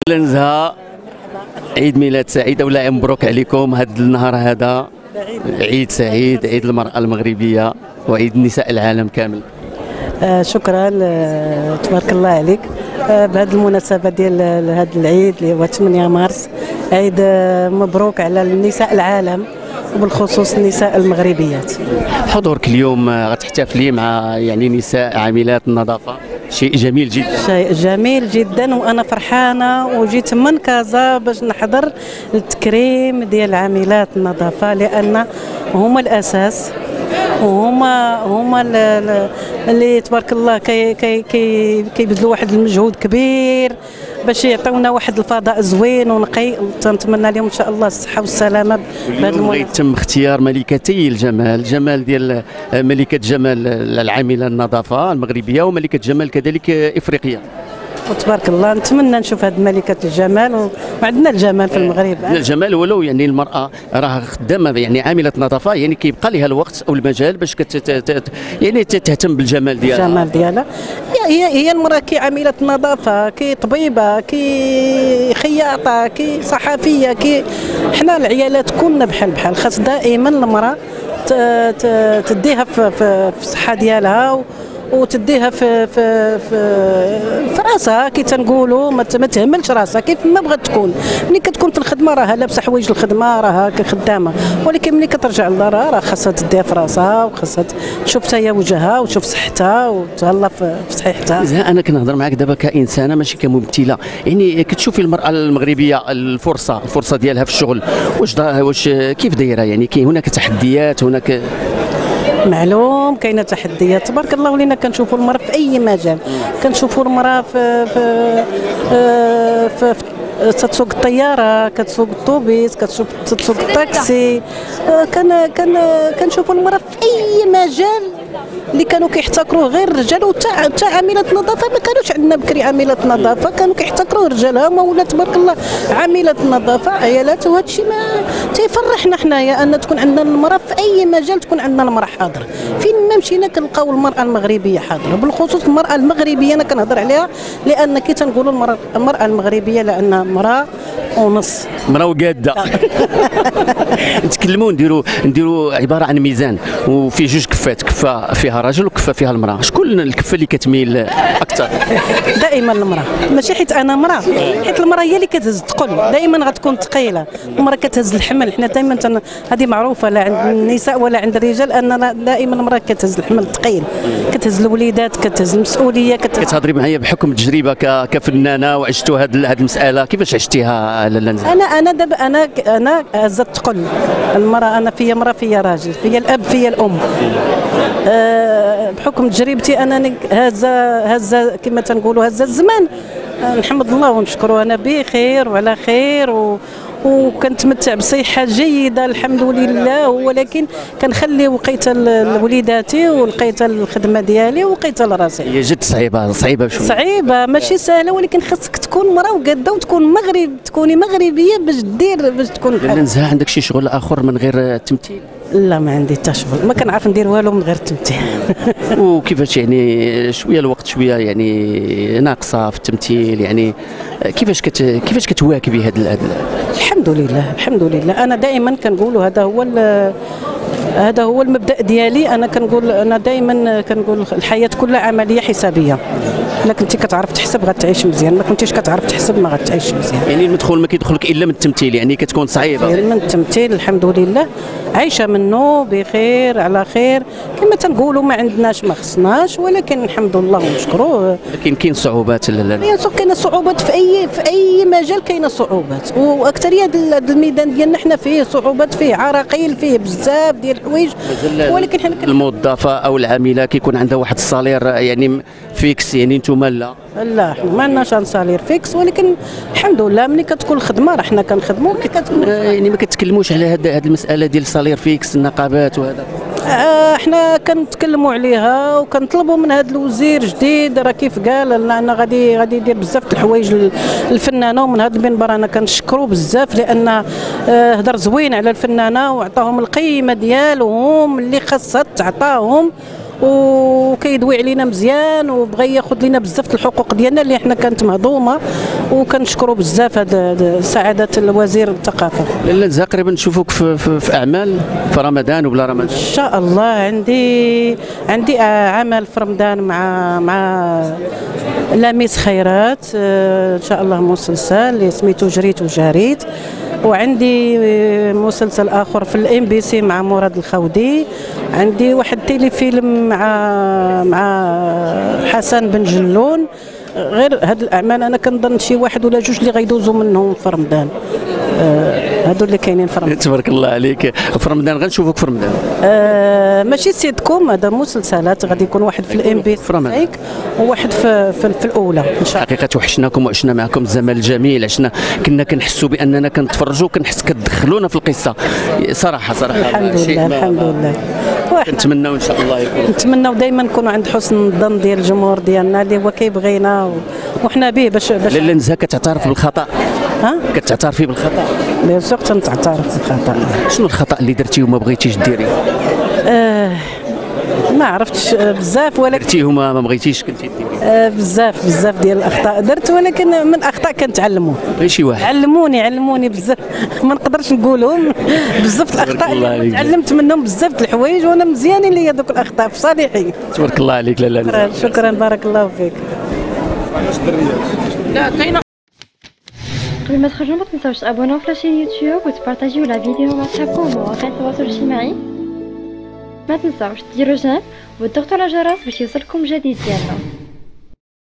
نزهة، عيد ميلاد سعيد ولا مبروك عليكم هذا النهار هذا. عيد سعيد، عيد المرأة المغربية وعيد نساء العالم كامل. شكرا، تبارك الله عليك. بهذه المناسبة ديال هذا العيد اللي هو 8 مارس، عيد مبروك على النساء العالم وبالخصوص النساء المغربيات. حضورك اليوم غتحتفلي مع يعني نساء عاملات النظافة، شيء جميل جدا. شيء جميل جدا، وانا فرحانه وجيت من كازا باش نحضر التكريم ديال عاملات النظافه، لان هما الاساس وهما اللي تبارك الله كيبذلوا واحد المجهود كبير باش يعطيونا واحد الفضاء زوين ونقي. تنتمنى لهم ان شاء الله الصحه والسلامه. اليوم غيتم اختيار ملكتي الجمال، جمال ديال ملكه جمال العامله النظافه المغربيه وملكه جمال كذلك افريقيا. وتبارك الله نتمنى نشوف هذه ملكه الجمال، وعندنا الجمال في المغرب. عندنا الجمال، ولو يعني المراه راه خدامه يعني عامله نظافه، يعني كيبقى لها الوقت او المجال باش يعني تهتم بالجمال ديالها. الجمال ديالها هي المراه كي عامله نظافه، كي طبيبه، كي خياطه، كي صحفيه، كي حنا العيالات كلنا بحال خاص دائما المراه تديها في الصحه ديالها وتديها في راسها كي تنقولوا. ما تهملش راسها كيف ما بغات تكون. ملي كتكون في الخدمه راها لابسه حوايج الخدمه، راها كخدامه، ولكن ملي كترجع لدارها راه خاصها تديها في راسها وخاصها تشوف حتى هي وجهها وتشوف صحتها وتهلا في صحيحتها. انا كنهضر معاك دابا كانسانه ماشي كممثله، يعني كتشوفي المراه المغربيه الفرصه ديالها في الشغل واش كيف دايره؟ يعني هناك تحديات، هناك معلوم كاينه تحديات تبارك الله. ولينا كنشوفوا المراه في اي مجال، كنشوفوا المراه في تسوق الطياره، كتسوق الطوبيس، كتسوق الطاكسي. كنشوفوا المراه في اي مجال اللي كانوا كيحتكروه غير الرجال. وتا عاملات نظافه ما كانوش عندنا بكري عاملات نظافه، كانوا كيحتكروه رجالها. ما ولا تبارك الله عاملات نظافه عيالات. وهذا الشيء ما تيفرحنا حنايا ان تكون عندنا المراه في اي مجال، تكون عندنا المراه حاضره. فين ما مشينا كنلقاو المراه المغربيه حاضره، بالخصوص المراه المغربيه انا كنهضر عليها، لان كي تنقولوا المراه المغربيه لانها مراه ونص، مراه وقاده. نتكلموا نديروا عباره عن ميزان وفي جوج كفات، كفه فيها راجل وكفه فيها المراه. شكون الكفه اللي كتميل اكثر؟ دائما المراه، ماشي حيت انا مراه، حيت المراه هي اللي كتهز الثقل، دائما غتكون ثقيله. المراه كتهز الحمل. حنا دائما هذه معروفه لا عند النساء ولا عند الرجال، ان دائما المراه كتهز الحمل الثقيل، كتهز الوليدات، كتهز المسؤوليه. كتهضري معايا بحكم التجربه كفنانه وعشتوا هذه المساله، كيفاش عشتيها لاله نزهة؟ انا دابا انا هزت الثقل. المراه انا فيا مراه فيا راجل، فيا الاب فيا الام. بحكم تجربتي انني هزه كما تنقولوا هزه الزمان. نحمد الله ونشكره، انا بخير وعلى خير وكنتمتع بصحه جيده الحمد لله. ولكن كنخلي وقيته لوليداتي ولقيت الخدمه ديالي وقيت لراسي. هي جد صعيبه بشويه، صعيبه ماشي سهله، ولكن خاصك تكون مراه وقاده وتكون تكوني مغربيه باش تكون بحال. نزهة عندك شي شغل اخر من غير التمثيل؟ لا ما عندي حتى شغل، ما كنعرف ندير والو من غير التمثيل. وكيفاش يعني شويه الوقت شويه يعني ناقصه في التمثيل، يعني كيفاش كتواكبي هذا الحمد لله. انا دائما كنقول هذا هو المبدا ديالي. انا دائما كنقول الحياه كلها عمليه حسابيه. الا كنتي كتعرف تحسب غتعيش مزيان، ما كنتيش كتعرف تحسب ما غتعيش مزيان. يعني المدخول ما كيدخلك الا من التمثيل، يعني كتكون صعيبه من التمثيل. الحمد لله عايشه منه بخير على خير. كما تنقولوا ما عندناش ما خصناش، ولكن الحمد لله ونشكروه. لكن كاين صعوبات. كاين صعوبات في اي مجال، كاينه صعوبات. واكثريه الميدان ديالنا حنا فيه صعوبات، فيه عراقيل، فيه بزاف ديال الحوايج. ولكن حنا الموظفه او العامله كيكون عندها واحد الصالير يعني فيكس، يعني نتوما لا حنا ما عندناش صالير فيكس. ولكن الحمد لله ملي كتكون الخدمه راه حنا كنخدموا. يعني ما كتكلموش على هذه المساله ديال صالير فيكس، النقابات وهذا؟ احنا كنتكلموا عليها وكنطلبوا من هذا الوزير جديد، راه كيف قال لنا غادي يدير بزاف د الحوايج الفنانه. ومن هذا المنبر انا كنشكروا بزاف، لان هضر زوين على الفنانه وعطاهم القيمه ديالهم اللي خاصها تعطاهم. وكيدوي علينا مزيان وبغى ياخذ لنا بزاف الحقوق ديالنا اللي حنا كانت مهضومه، وكنشكروا بزاف هذا سعاده الوزير الثقافه. لاله نزهه قريبا نشوفوك في اعمال في رمضان وبلا رمضان. ان شاء الله عندي عمل في رمضان مع لميس خيرات، ان شاء الله مسلسل اللي سميتو جريت وجاريت، وعندي مسلسل اخر في الام بي سي مع مراد الخودي، عندي واحد تيلي فيلم مع حسن بن جلون. غير هاد الاعمال انا كنظن شي واحد ولا جوج اللي غيدوزوا منهم في رمضان، هادو اللي كاينين في رمضان. تبارك الله عليك. في رمضان غنشوفوك في رمضان. ماشي سيتكم، هذا مسلسلات غادي يكون واحد في الام بي في رمضان وواحد في الاولى ان شاء الله. حقيقه توحشناكم وعشنا معكم الزمن الجميل، كنا كنحسوا باننا كنتفرجوا كتدخلونا في القصه صراحه. الحمد لله الحمد لله. نتمناو ان شاء الله يكون، نتمناو دائما نكونوا عند حسن الظن ديال الجمهور ديالنا اللي هو كيبغينا وحنا به باش لاله نزهه كتعترف بالخطا؟ كتعترفي بالخطا؟ بيان سور تنعترف بالخطا. شنو الخطا اللي درتيه وما بغيتيش ديريه؟ ما عرفتش بزاف، ولكن درتيه وما بغيتيش كنتي ديريه؟ بزاف ديال الاخطاء درت، ولكن من الاخطاء كنتعلموا. غير شي واحد علموني بزاف، ما نقدرش نقولهم بزاف الاخطاء اللي تعلمت منهم بزاف د الحوايج، وانا مزيانين ليا دوك الاخطاء في صالحي. تبارك الله عليك لاله. شكرا بارك الله فيك. لا كاينه. قبل ما تخرجوا ما تنساوش تابوناو في لاشين يوتيوب وتبارطاجيو لا فيديو مع صحابكم ومواقع التواصل الاجتماعي. ما تنساوش ديروا جيم وتضغطوا على الجرس باش يوصلكم جديد ديالنا.